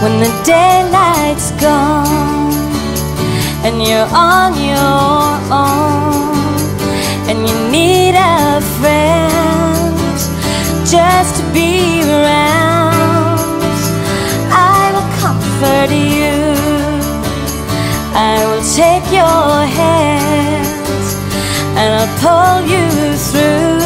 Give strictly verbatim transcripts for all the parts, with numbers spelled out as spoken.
when the daylight's gone and you're on your own and you need a friend just to be around. I will comfort you, I will take your hand and I'll pull you through.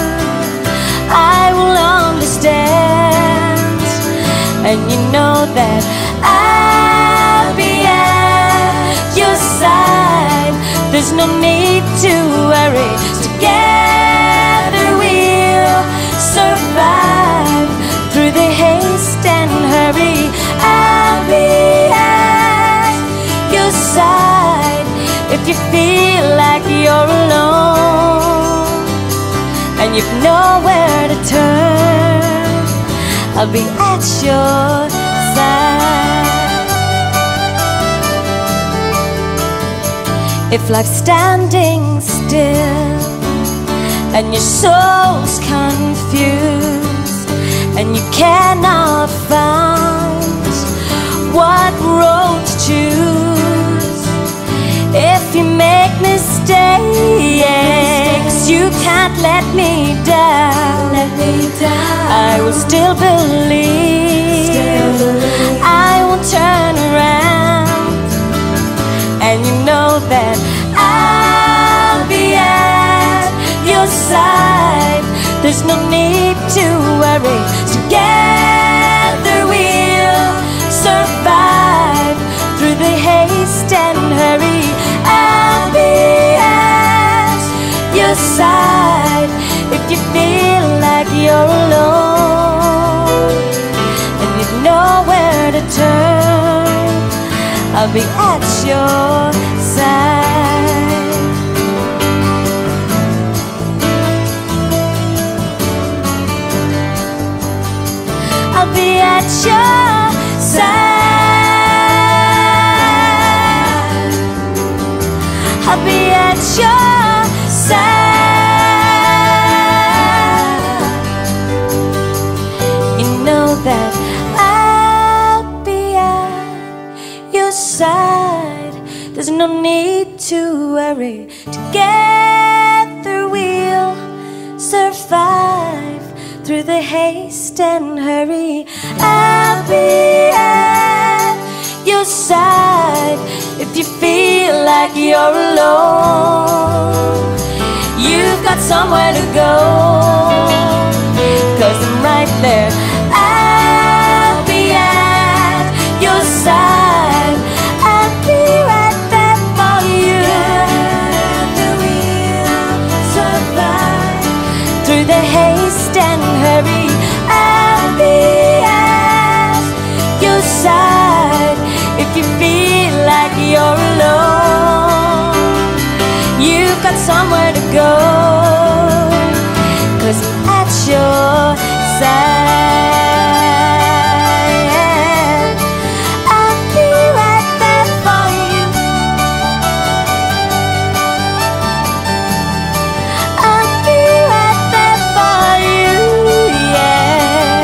I will understand, and you know that I'll be at your side. There's no need to worry, together we'll survive through the haste and hurry. I'll be at your side if you feel like you're alone and you've nowhere to turn. I'll be at your side. If life's standing still and your soul's confused and you cannot find what road to choose, if you make mistakes, you can't let me down. Let me down. I will still believe, still believe. I won't turn around, and you know that I'll be at your side. There's no need to worry, together we'll survive through the haste and hurry. I'll be at your side if you feel like you're alone and you've nowhere to turn. I'll be at your side. I'll be at your side. I'll be at your side. You know that I'll be at your side. There's no need to worry, together we'll survive through the haste and hurry. I'll be at your side if you feel like you're alone. You've got somewhere to go, 'cause I'm right there. I'll be at your side. I'll be right there for you. Together we'll survive through the haste and hurry. I'll be at your side if you feel like you're alone. You've got somewhere to go, 'cause I'm at your side. I'll be right there for you. I'll be right there for you, yeah.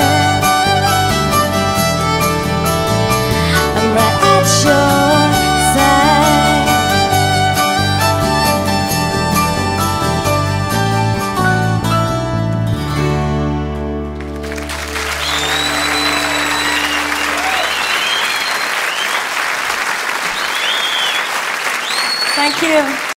I'm right at your side. Thank you.